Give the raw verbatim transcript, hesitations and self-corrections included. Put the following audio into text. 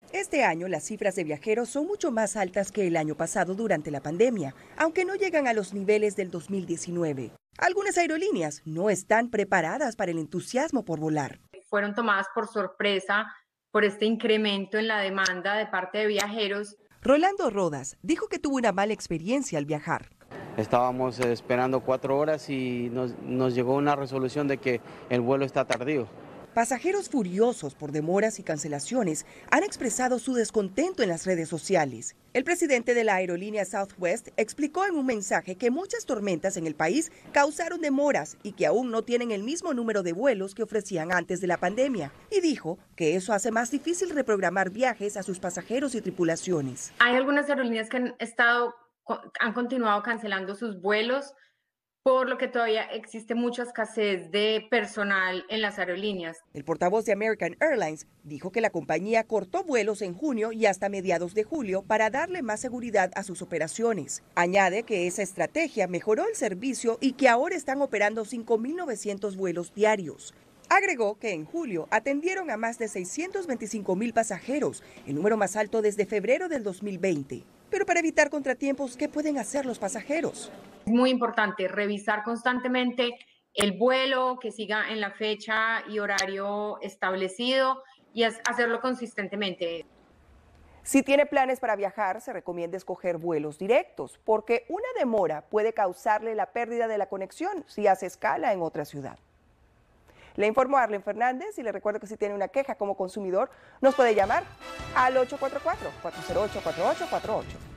Este año las cifras de viajeros son mucho más altas que el año pasado durante la pandemia, aunque no llegan a los niveles del dos mil diecinueve. Algunas aerolíneas no están preparadas para el entusiasmo por volar. Fueron tomadas por sorpresa por este incremento en la demanda de parte de viajeros. Rolando Rodas dijo que tuvo una mala experiencia al viajar. Estábamos esperando cuatro horas y nos, nos llegó una resolución de que el vuelo está tardío. Pasajeros furiosos por demoras y cancelaciones han expresado su descontento en las redes sociales. El presidente de la aerolínea Southwest explicó en un mensaje que muchas tormentas en el país causaron demoras y que aún no tienen el mismo número de vuelos que ofrecían antes de la pandemia. Y dijo que eso hace más difícil reprogramar viajes a sus pasajeros y tripulaciones. Hay algunas aerolíneas que han estado, han continuado cancelando sus vuelos, por lo que todavía existe mucha escasez de personal en las aerolíneas. El portavoz de American Airlines dijo que la compañía cortó vuelos en junio y hasta mediados de julio para darle más seguridad a sus operaciones. Añade que esa estrategia mejoró el servicio y que ahora están operando cinco mil novecientos vuelos diarios. Agregó que en julio atendieron a más de seiscientos veinticinco mil pasajeros, el número más alto desde febrero del dos mil veinte. Pero para evitar contratiempos, ¿qué pueden hacer los pasajeros? Es muy importante revisar constantemente el vuelo, que siga en la fecha y horario establecido y hacerlo consistentemente. Si tiene planes para viajar, se recomienda escoger vuelos directos, porque una demora puede causarle la pérdida de la conexión si hace escala en otra ciudad. Le informó Arlen Fernández y le recuerdo que si tiene una queja como consumidor, nos puede llamar al ocho cuatro cuatro, cuatro cero ocho, cuatro ocho cuatro ocho.